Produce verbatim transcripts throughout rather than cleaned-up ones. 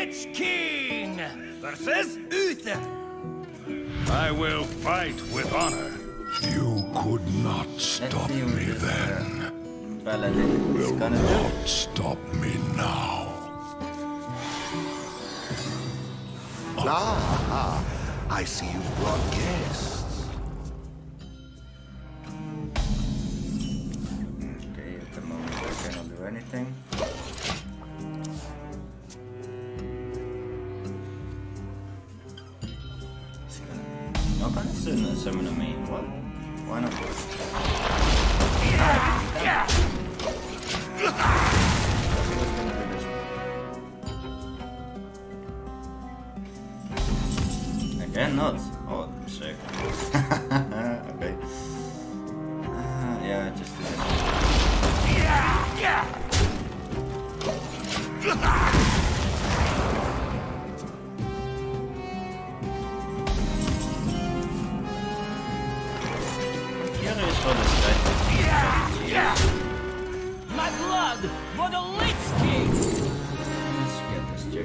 Lich King versus Uther. I will fight with honor. You could not stop me then. Paladin is Will gonna do. not stop me now. Ah, I see you brought guests. Okay, at the moment I cannot do anything. It's gonna... No, can I summon, summon a main? What? Why not? Yeah. Again, not. Oh, sick. Okay. Uh, yeah, just do this. Yeah. Yeah. Curious for this guy. Yeah. Yeah. My blood for the Lich King. Let's get this chick.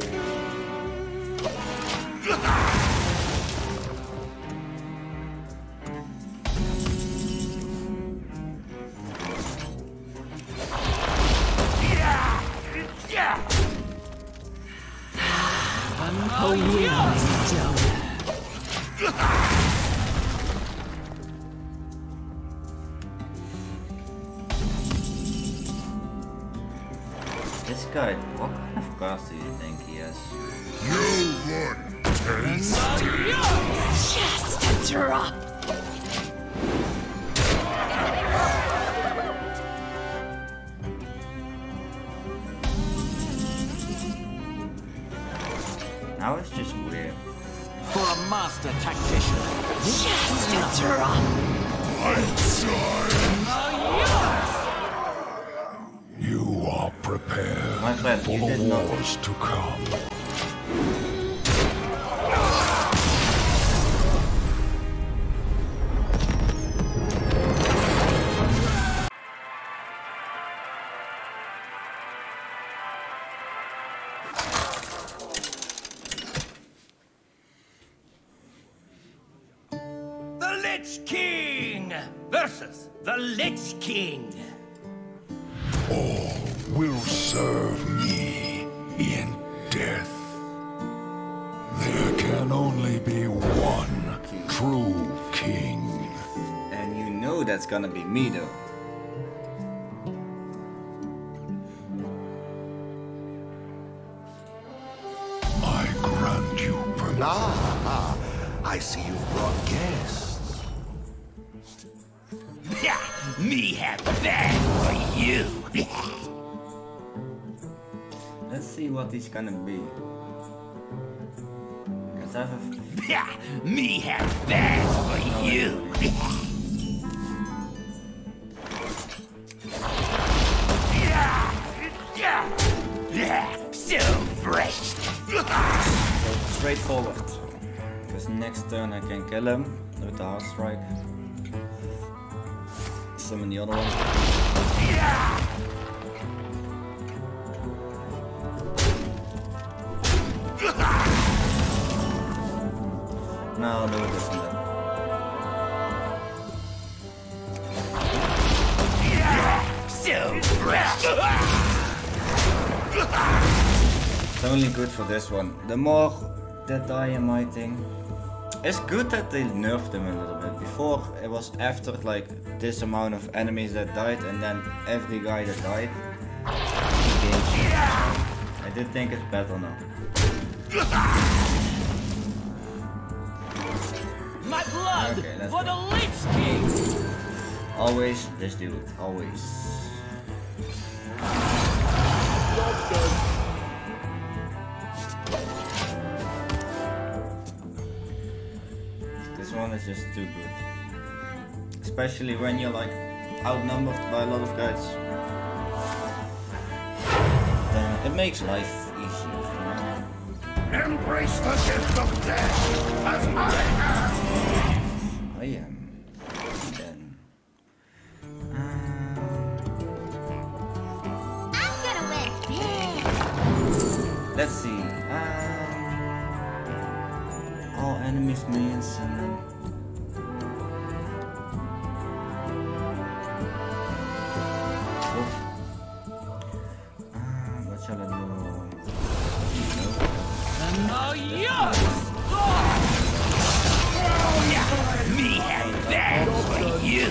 Oh, yeah. This guy, what kind of cards do you think he has? You would taste. Just a drop. Now it's just weird. For a master tactician. Just a drop. You are prepared My friend, for you the did not. wars to come. The Lich King versus the Lich King. All will serve me in death. There can only be one true king. And you know that's gonna be me though. I grant you permission. Ah, I see you brought guests. Yeah, me have that for you. Let's see what he's gonna be. Cause I have a... Yeah, me have that for you. Yeah, yeah, yeah, so fresh. So straightforward. Because next turn I can kill him with the hard strike. Summon the other one. Yeah. No, I'll do it different then. Yeah, so fresh. It's only good for this one. The more that die in my thing. It's good that they nerfed them a little bit. Before it was after like this amount of enemies that died and then every guy that died he gained shit. I did think it's better now. My blood Okay, let's for go. the Lich King. Always this dude, always. This one is just too good. Especially when you're like outnumbered by a lot of guys. Then it makes life easier, you know? Embrace the gift of death as I am. I am. Then. Um, I'm gonna win big. let's see. Uh, enemies missing. Oh. Ah, what shall I do? Oh, yes! Me have that for you!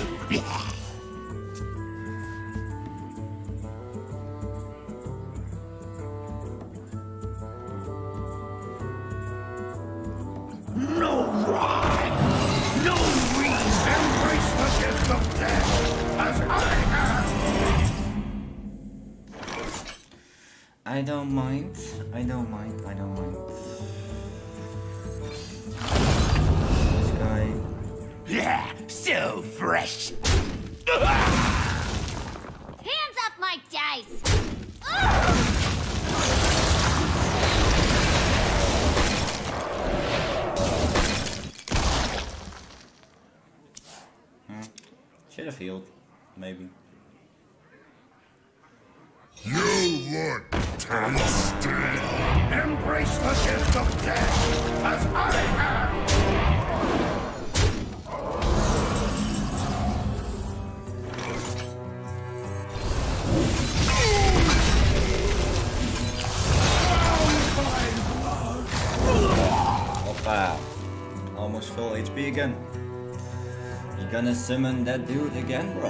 No rhyme! No reason! Embrace the gift of death, as I have! I don't mind. I don't mind. I don't mind. This guy. Yeah, so fresh! Hands off my dice! Ugh! Should have healed, maybe. You look tasty! Embrace the gift of death, as I have! Hoppa! Almost full H P again. You gonna summon that dude again, bro?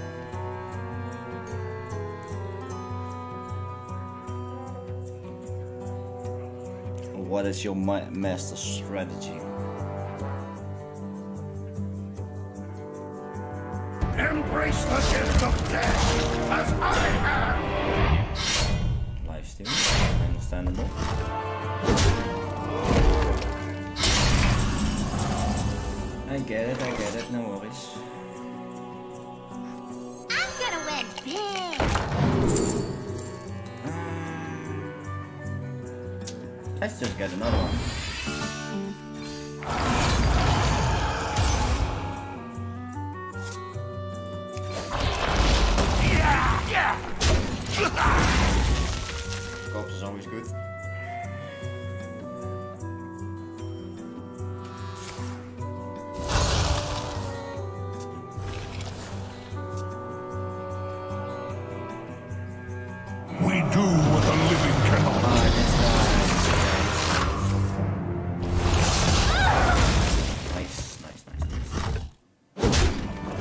What is your ma master strategy? Embrace the gift of death, as I have! Lifesteal, understandable. I get it, I get it, no worries. I'm gonna win big! Um, let's just get another one. Corpse is always good. We do what the living cannot. Ah, this guy. Nice, nice, nice, nice.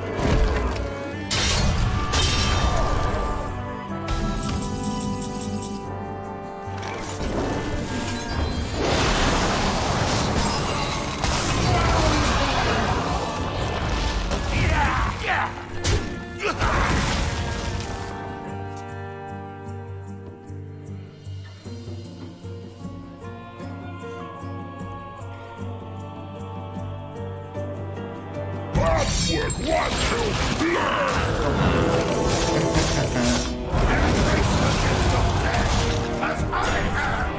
Backward, what to learn! Embrace the gift of death, as I have!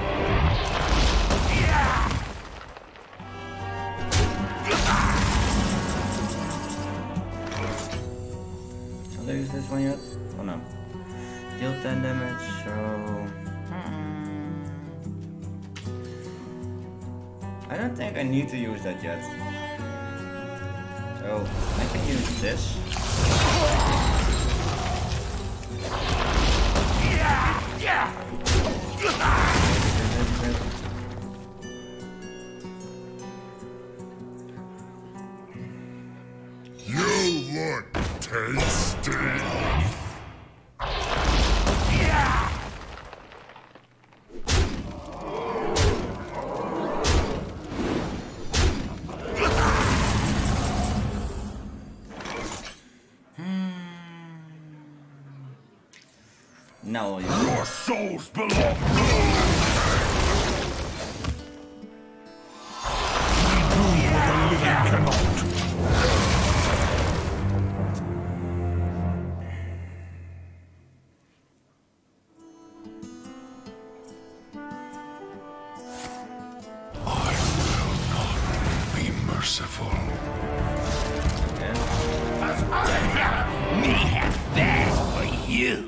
Shall I use this one yet? Oh no. Deal ten damage, so... I don't think I need to use that yet. So, I can use this. You look tasty! Now you Your souls belong to the We do what the living cannot. I will not be merciful. As I have, Me have that for you!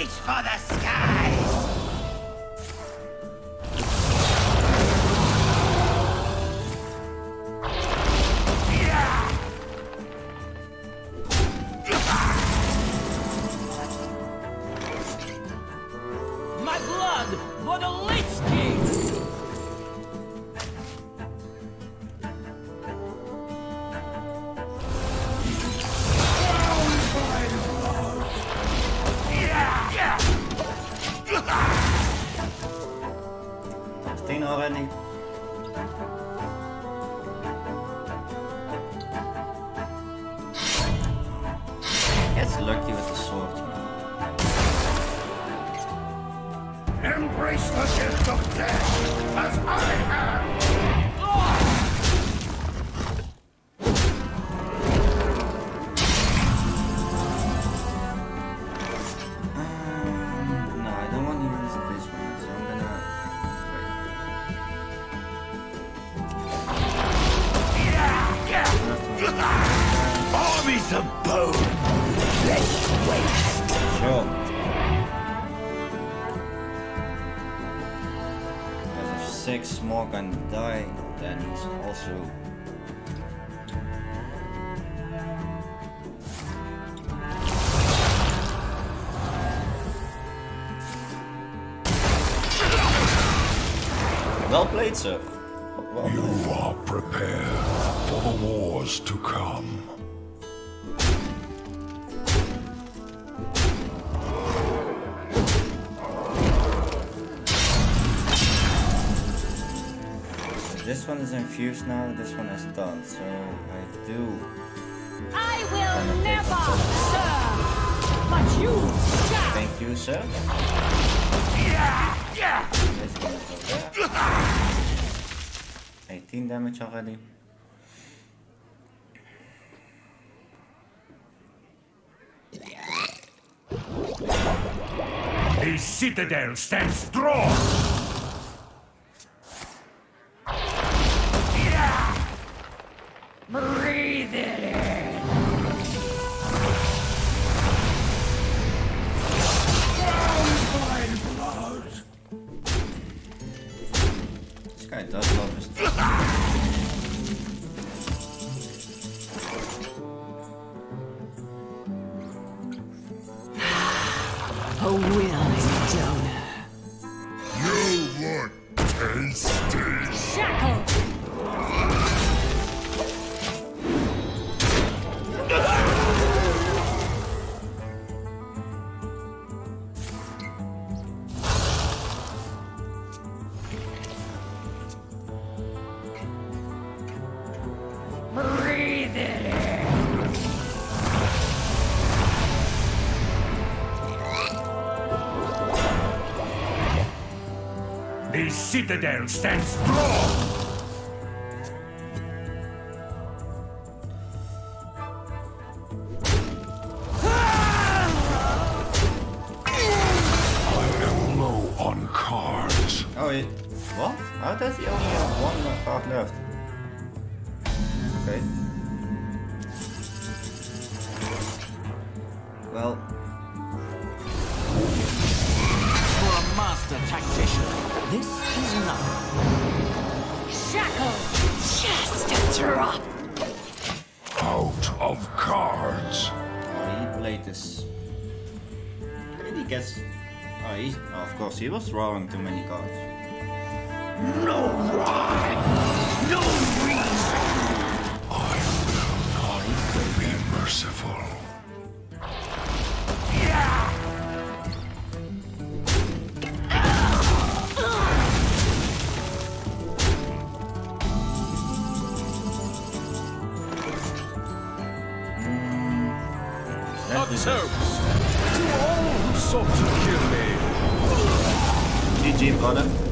Reach for the skies! My blood for the Lich King! fifteen already. Gets lucky with the sword, man. Embrace the gift of death, as I have! Um, no, I don't want to use this one, so I'm gonna Armies of bone! Let's waste! wait. Sure. If six more can die, then he's also. Well played, sir. Well You played. are prepared for the wars to come. This one is infused now, this one is done, so I do. I will never serve, but you shall. Thank you, sir. This one is over there. eighteen damage already. The citadel stands strong! Breathe it in! Fine blood! This guy does love his A willing donor. You look tasty. Shackle. Breathe it in! The citadel stands strong! I am low on cards. Oh, he, what? How does he only have one card left? Okay. Well, For a master tactician, this is nothing. Shackle. Just a drop. Out of cards. oh, he played this. Did he guess? Oh, he, oh, of course, he was drawing too many cards. No rhyme! No reason! I will not be merciful. Let's do this. To all who sought to kill me. G G, brother.